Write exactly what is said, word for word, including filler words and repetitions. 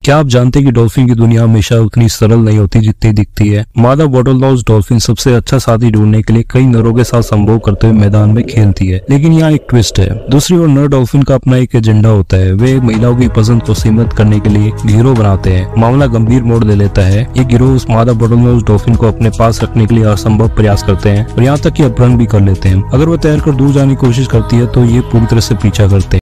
क्या आप जानते हैं कि डॉल्फिन की दुनिया हमेशा उतनी सरल नहीं होती जितनी दिखती है। मादा बॉटलनोज डॉल्फिन सबसे अच्छा साथी ढूंढने के लिए कई नरों के साथ संभोग करते हुए मैदान में खेलती है, लेकिन यहाँ एक ट्विस्ट है। दूसरी ओर नर डॉल्फिन का अपना एक एजेंडा होता है। वे महिलाओं की पसंद को सीमित करने के लिए गिरोह बनाते हैं। मामला गंभीर मोड़ ले लेता है। ये गिरोह उस मादा बॉटलनोज डॉल्फिन को अपने पास रखने के लिए असंभव प्रयास करते हैं और यहाँ तक कि अपहरण भी कर लेते हैं। अगर वो तैर कर दूर जाने की कोशिश करती है तो ये पूरी तरह से पीछा करते हैं।